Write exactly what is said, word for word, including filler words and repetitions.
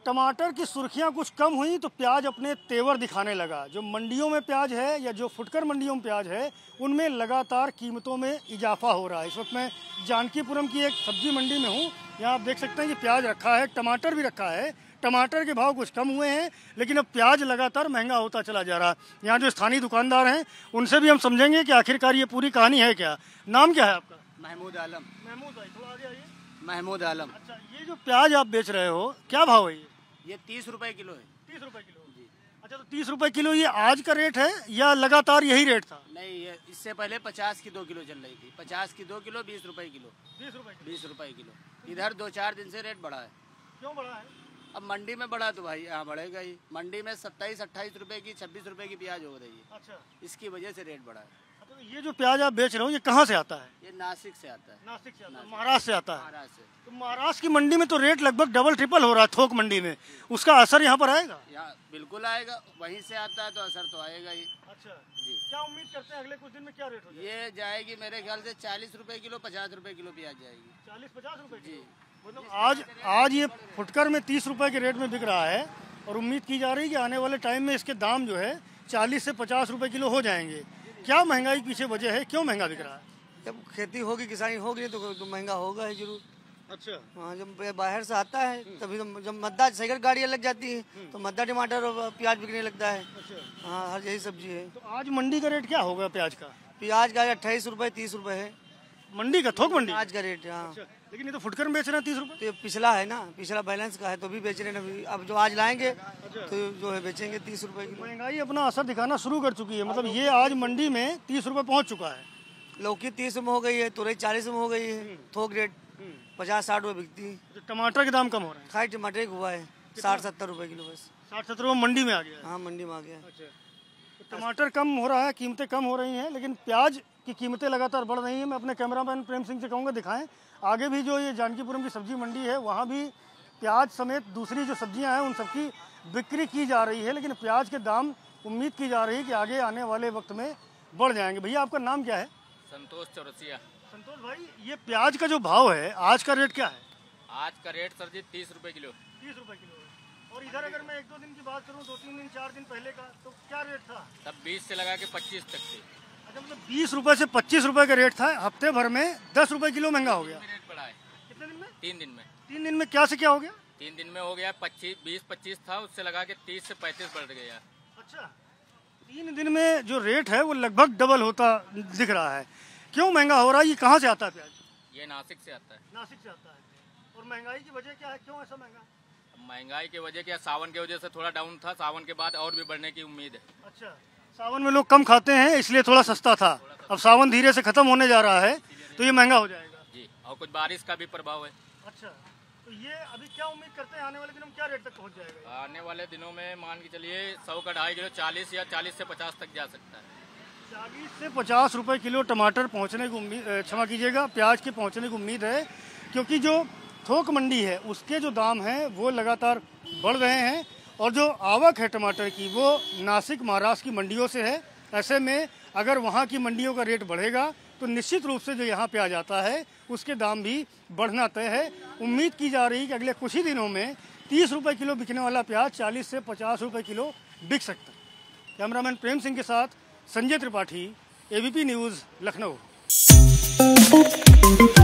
टमाटर की सुर्खियां कुछ कम हुई तो प्याज अपने तेवर दिखाने लगा। जो मंडियों में प्याज है या जो फुटकर मंडियों में प्याज है उनमें लगातार कीमतों में इजाफा हो रहा है। इस वक्त मैं जानकीपुरम की एक सब्जी मंडी में हूँ। यहाँ आप देख सकते हैं कि प्याज रखा है, टमाटर भी रखा है। टमाटर के भाव कुछ कम हुए हैं लेकिन अब प्याज लगातार महंगा होता चला जा रहा है। यहाँ जो स्थानीय दुकानदार हैं उनसे भी हम समझेंगे कि आखिरकार ये पूरी कहानी है क्या। नाम क्या है आपका? महमूद आलम। महमूद भाई थोड़ा आगे आइए। महमूद आलम। अच्छा, ये जो प्याज आप बेच रहे हो क्या भाव है? ये ये तीस रुपए किलो है। तीस रुपए किलो जी। अच्छा, तो तीस रुपए किलो ये आज का रेट है या लगातार यही रेट था? नहीं, ये इससे पहले पचास की दो किलो चल रही थी। पचास की दो किलो बीस रुपए किलो। बीस रुपए बीस रुपए किलो। इधर दो चार दिन से रेट बढ़ा है। क्यों बढ़ा है? अब मंडी में बढ़ा तो भाई यहाँ बढ़ेगा ही। मंडी में सत्ताईस अट्ठाईस रुपए की छब्बीस रुपए की प्याज हो रही है। अच्छा, इसकी वजह से रेट बढ़ा है। तो ये जो प्याज आप बेच रहे हो ये कहाँ से आता है? ये नासिक से आता है। नासिक से आता है, महाराष्ट्र से आता है। महाराष्ट्र से। तो महाराष्ट्र की मंडी में तो रेट लगभग डबल ट्रिपल हो रहा है थोक मंडी में, उसका असर यहाँ पर आएगा? यहाँ बिल्कुल आएगा, वहीं से आता है तो असर तो आएगा ही। अच्छा जी। क्या उम्मीद करते हैं अगले कुछ दिन में क्या रेट हो जाएगा? ये जाएगी मेरे ख्याल से चालीस रुपए किलो, पचास रुपए किलो प्याज जाएगी। चालीस पचास रुपए जी। मतलब आज आज ये फुटकर में तीस रुपए के रेट में बिक रहा है और उम्मीद की जा रही है कि आने वाले टाइम में इसके दाम जो है चालीस से पचास रुपए किलो हो जाएंगे। क्या महंगाई पीछे वजह है, क्यों महंगा बिक रहा है? जब खेती होगी, किसानी होगी तो, तो महंगा होगा ही जरूर। अच्छा हाँ, जब बाहर से आता है तभी तो, जब मद्दा सैकड़ गाड़ियाँ लग जाती हैं तो मद्दा टमाटर और प्याज बिकने लगता है। अच्छा हाँ, हर यही सब्जी है। तो आज मंडी का रेट क्या होगा प्याज का? प्याज का अट्ठाईस रुपए तीस रुपए है मंडी का, थोक मंडी आज का रेट। हाँ, अच्छा, लेकिन ये तो फुटकर में बेच रहे हैं तीस रुपए। तो ये पिछला है ना, पिछला बैलेंस का है तो भी बेच रहे हैं। अब जो आज लाएंगे तो जो है बेचेंगे तीस रुपए की। महंगाई अपना असर दिखाना शुरू कर चुकी है, मतलब ये आज मंडी में तीस रुपए पहुंच चुका है। लौकी तीस में हो गई है, तुरई चालीस में हो गई है, थोक रेट पचास साठ रुपए बिकती है। तो टमाटर के दाम कम हो रहे हैं? खाई टमाटर एक हुआ है साठ सत्तर रुपए किलो बस। साठ सत्तर रुपए मंडी में आ गया है। हाँ, मंडी में आ गया। अच्छा, तो टमाटर कम हो रहा है, कीमतें कम हो रही हैं, लेकिन प्याज की कीमतें लगातार बढ़ रही हैं। मैं अपने कैमरामैन प्रेम सिंह से कहूँगा दिखाएं आगे भी जो ये जानकीपुरम की सब्जी मंडी है वहाँ भी प्याज समेत दूसरी जो सब्जियाँ हैं उन सबकी बिक्री की जा रही है, लेकिन प्याज के दाम उम्मीद की जा रही है कि आगे आने वाले वक्त में बढ़ जाएंगे। भैया आपका नाम क्या है? संतोष चौरसिया। संतोष भाई, ये प्याज का जो भाव है आज का रेट क्या है? आज का रेट सर जी तीस रुपए किलो। तीस रुपए किलो है। और इधर अगर मैं एक दो दिन की बात करूँ, दो तीन दिन चार दिन पहले का, तो क्या रेट था? तब बीस से लगा के पच्चीस तक थी। अच्छा, मतलब बीस रुपए से पच्चीस रुपए का रेट था, हफ्ते भर में दस रुपए किलो महंगा हो गया। रेट बढ़ा है। कितने दिन में? तीन दिन में। तीन दिन में क्या से क्या हो गया? तीन दिन में हो गया पच्चीस, बीस पच्चीस था, उससे लगा के तीस से पैंतीस बढ़ गया। अच्छा, तीन दिन में जो रेट है वो लगभग डबल होता दिख रहा है। क्यों महंगा हो रहा है? ये कहाँ से आता है प्याज? ये नासिक से आता है। नासिक से आता है। और महंगाई की वजह क्या है, क्यों ऐसा महंगा? महंगाई की वजह क्या, सावन की वजह से थोड़ा डाउन था, सावन के बाद और भी बढ़ने की उम्मीद है। अच्छा, सावन में लोग कम खाते हैं इसलिए थोड़ा सस्ता था, अब सावन धीरे से खत्म होने जा रहा है तो ये महंगा हो जाएगा। जी, और कुछ बारिश का भी प्रभाव है। अच्छा, तो ये अभी क्या उम्मीद करते हैं आने वाले दिनों में क्या रेट तक पहुंच जाएगा? आने वाले दिनों में मान के चलिए सौ का ढाई किलो चालीस या चालीस से पचास तक जा सकता है। चालीस से पचास रुपए किलो टमाटर पहुंचने की उम्मीद, क्षमा कीजिएगा, प्याज के पहुंचने की उम्मीद है, क्योंकि जो थोक मंडी है उसके जो दाम हैं वो लगातार बढ़ रहे हैं और जो आवक है टमाटर की वो नासिक महाराष्ट्र की मंडियों से है। ऐसे में अगर वहाँ की मंडियों का रेट बढ़ेगा तो निश्चित रूप से जो यहाँ प्याज आता है उसके दाम भी बढ़ना तय है। उम्मीद की जा रही है कि अगले कुछ ही दिनों में तीस रुपए किलो बिकने वाला प्याज चालीस से पचास रुपए किलो बिक सकता है। कैमरामैन प्रेम सिंह के साथ संजय त्रिपाठी, एबीपी न्यूज़, लखनऊ।